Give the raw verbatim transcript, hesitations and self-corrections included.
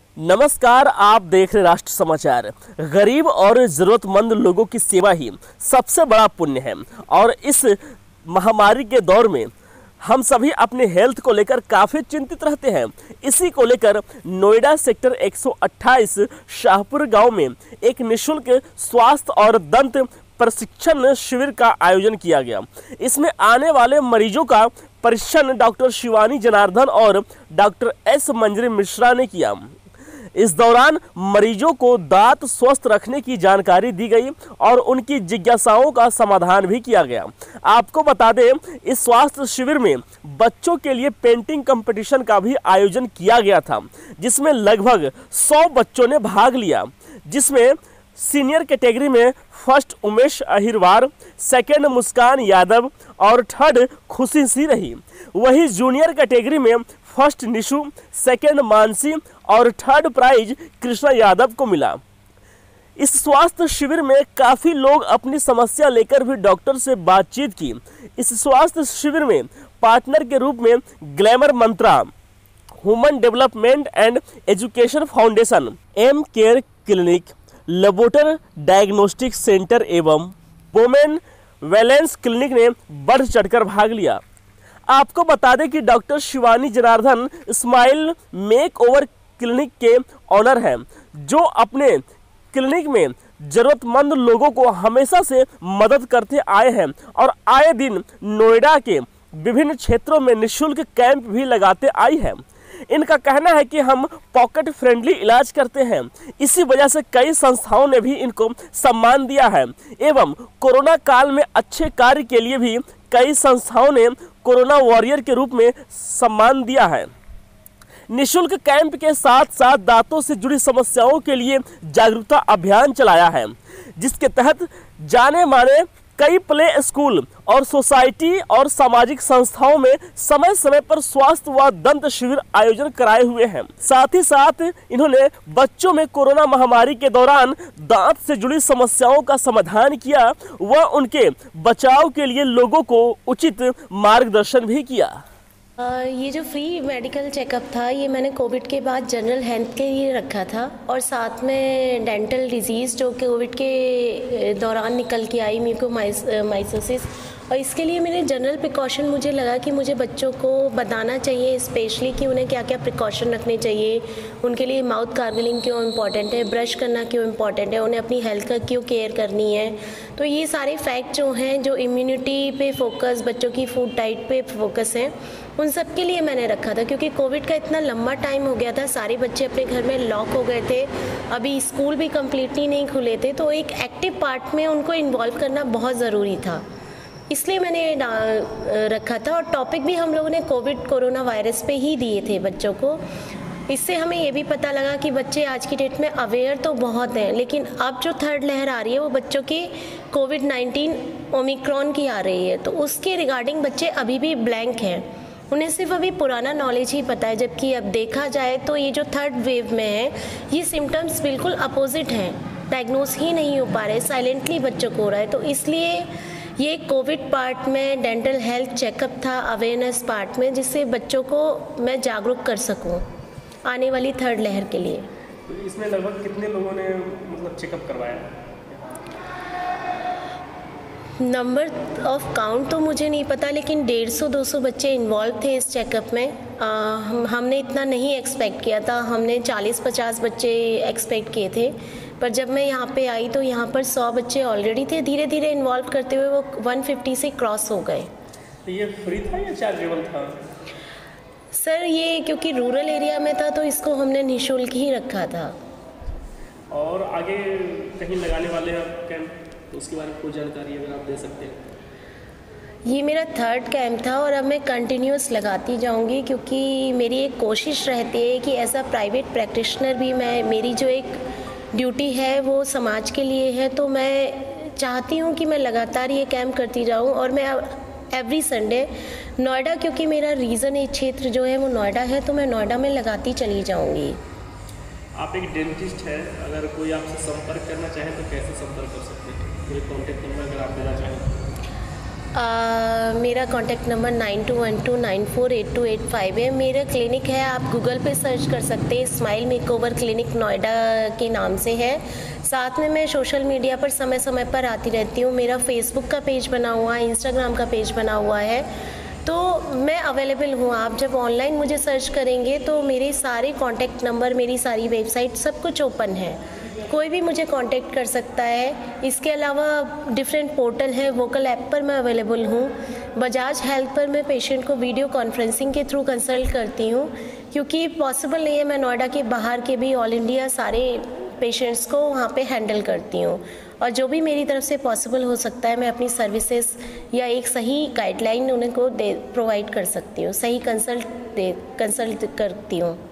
नमस्कार, आप देख रहे राष्ट्र समाचार। गरीब और ज़रूरतमंद लोगों की सेवा ही सबसे बड़ा पुण्य है और इस महामारी के दौर में हम सभी अपने हेल्थ को लेकर काफ़ी चिंतित रहते हैं। इसी को लेकर नोएडा सेक्टर एक सौ अट्ठाईस शाहपुर गांव में एक निःशुल्क स्वास्थ्य और दंत प्रशिक्षण शिविर का आयोजन किया गया। इसमें आने वाले मरीजों का परीक्षण डॉक्टर शिवानी जनार्दन और डॉक्टर एस मंजरी मिश्रा ने किया। इस दौरान मरीजों को दांत स्वस्थ रखने की जानकारी दी गई और उनकी जिज्ञासाओं का समाधान भी किया गया। आपको बता दें, इस स्वास्थ्य शिविर में बच्चों के लिए पेंटिंग कंपटीशन का भी आयोजन किया गया था, जिसमें लगभग सौ बच्चों ने भाग लिया, जिसमें सीनियर कैटेगरी में फर्स्ट उमेश अहिरवार, सेकंड मुस्कान यादव और थर्ड खुशी सी रही। वहीं जूनियर कैटेगरी में फर्स्ट निशु, सेकंड मानसी और थर्ड प्राइज कृष्णा यादव को मिला। इस स्वास्थ्य शिविर में काफ़ी लोग अपनी समस्या लेकर भी डॉक्टर से बातचीत की। इस स्वास्थ्य शिविर में पार्टनर के रूप में glamour mantra, human development and education foundation, M care clinic, laboratory diagnostic centre एवं वोमेन वेलेंस क्लिनिक ने बढ़ चढ़कर भाग लिया। आपको बता दें कि doctor Shivani Janardhan smile makeover clinic के ऑनर हैं, जो अपने क्लिनिक में ज़रूरतमंद लोगों को हमेशा से मदद करते आए हैं और आए दिन नोएडा के विभिन्न क्षेत्रों में निःशुल्क कैंप भी लगाते आई हैं। इनका कहना है कि हम पॉकेट फ्रेंडली इलाज करते हैं, इसी वजह से कई संस्थाओं ने भी इनको सम्मान दिया है एवं कोरोना काल में अच्छे कार्य के लिए भी कई संस्थाओं ने कोरोना वॉरियर के रूप में सम्मान दिया है। निःशुल्क कैंप के साथ साथ दांतों से जुड़ी समस्याओं के लिए जागरूकता अभियान चलाया है, जिसके तहत जाने माने कई प्ले स्कूल और सोसाइटी और सामाजिक संस्थाओं में समय समय पर स्वास्थ्य व दंत शिविर आयोजन कराए हुए हैं। साथ ही साथ इन्होंने बच्चों में कोरोना महामारी के दौरान दांत से जुड़ी समस्याओं का समाधान किया व उनके बचाव के लिए लोगों को उचित मार्गदर्शन भी किया। ये जो फ्री मेडिकल चेकअप था, ये मैंने कोविड के बाद जनरल हेल्थ के लिए रखा था और साथ में डेंटल डिजीज़ जो कोविड के दौरान निकल के आई, म्यूकोमाइकोसिस, और इसके लिए मेरे जनरल प्रिकॉशन मुझे लगा कि मुझे बच्चों को बताना चाहिए स्पेशली कि उन्हें क्या क्या प्रिकॉशन रखने चाहिए, उनके लिए माउथ गार्गलिंग क्यों इम्पॉर्टेंट है, ब्रश करना क्यों इम्पॉर्टेंट है, उन्हें अपनी हेल्थ का क्यों केयर करनी है। तो ये सारे फैक्ट जो हैं, जो इम्यूनिटी पे फोकस, बच्चों की फूड डाइट पे फोकस हैं, उन सब के लिए मैंने रखा था। क्योंकि कोविड का इतना लंबा टाइम हो गया था, सारे बच्चे अपने घर में लॉक हो गए थे, अभी स्कूल भी कम्प्लीटली नहीं खुले थे, तो एक एक्टिव पार्ट में उनको इन्वॉल्व करना बहुत ज़रूरी था, इसलिए मैंने रखा था। और टॉपिक भी हम लोगों ने कोविड कोरोना वायरस पे ही दिए थे बच्चों को। इससे हमें ये भी पता लगा कि बच्चे आज की डेट में अवेयर तो बहुत हैं, लेकिन अब जो थर्ड लहर आ रही है वो बच्चों की कोविड नाइन्टीन ओमिक्रॉन की आ रही है, तो उसके रिगार्डिंग बच्चे अभी भी ब्लैंक हैं, उन्हें सिर्फ अभी पुराना नॉलेज ही पता है। जबकि अब देखा जाए तो ये जो थर्ड वेव में है, ये सिम्टम्स बिल्कुल अपोजिट हैं, डायग्नोस ही नहीं हो पा रहे, साइलेंटली बच्चों को हो रहा है। तो इसलिए ये कोविड पार्ट में डेंटल हेल्थ चेकअप था, अवेयरनेस पार्ट में, जिससे बच्चों को मैं जागरूक कर सकूं आने वाली थर्ड लहर के लिए। तो इसमें लगभग कितने लोगों ने मतलब चेकअप करवाया? नंबर ऑफ काउंट तो मुझे नहीं पता, लेकिन डेढ़ सौ दो सौ बच्चे इन्वॉल्व थे इस चेकअप में। आ, हम हमने इतना नहीं एक्सपेक्ट किया था, हमने चालीस पचास बच्चे एक्सपेक्ट किए थे, पर जब मैं यहाँ पे आई तो यहाँ पर सौ बच्चे ऑलरेडी थे। धीरे धीरे इन्वॉल्व करते हुए वो एक सौ पचास से क्रॉस हो गए। तो ये फ्री था या चार्जेबल था? सर, ये क्योंकि रूरल एरिया में था तो इसको हमने निःशुल्क ही रखा था। और आगे कहीं लगाने वाले हैं कैंप, तो उसके बारे में कोई जानकारी अगर आप दे सकते हैं? ये मेरा थर्ड कैंप था और अब मैं कंटिन्यूस लगाती जाऊंगी, क्योंकि मेरी एक कोशिश रहती है कि एज अ प्राइवेट प्रैक्टिशनर भी मैं, मेरी जो एक ड्यूटी है वो समाज के लिए है, तो मैं चाहती हूँ कि मैं लगातार ये कैंप करती जाऊँ। और मैं एवरी संडे नोएडा, क्योंकि मेरा रीजन क्षेत्र जो है वो नोएडा है, तो मैं नोएडा में लगाती चली जाऊँगी। आप एक डेंटिस्ट है, अगर कोई आपसे संपर्क करना चाहे तो कैसे संपर्क कर सकते हैं? कोई कॉन्टेक्ट नंबर अगर आप देना चाहें? आ, मेरा contact number nine two one two nine four eight two eight five है। मेरा क्लिनिक है, आप गूगल पे सर्च कर सकते हैं, स्माइल मेकओवर क्लिनिक नोएडा के नाम से है। साथ में मैं सोशल मीडिया पर समय समय पर आती रहती हूँ। मेरा फेसबुक का पेज बना हुआ है, इंस्टाग्राम का पेज बना हुआ है, तो मैं अवेलेबल हूँ। आप जब ऑनलाइन मुझे सर्च करेंगे तो मेरे सारे कॉन्टैक्ट नंबर, मेरी सारी वेबसाइट सब कुछ ओपन है, कोई भी मुझे कांटेक्ट कर सकता है। इसके अलावा डिफरेंट पोर्टल है, वोकल ऐप पर मैं अवेलेबल हूँ। बजाज हेल्थ पर मैं पेशेंट को वीडियो कॉन्फ्रेंसिंग के थ्रू कंसल्ट करती हूँ, क्योंकि पॉसिबल नहीं है मैं नोएडा के बाहर के भी ऑल इंडिया सारे पेशेंट्स को वहाँ पे हैंडल करती हूँ। और जो भी मेरी तरफ से पॉसिबल हो सकता है मैं अपनी सर्विसेज या एक सही गाइडलाइन उन्हें को दे प्रोवाइड कर सकती हूँ, सही कंसल्ट दे कंसल्ट करती हूँ।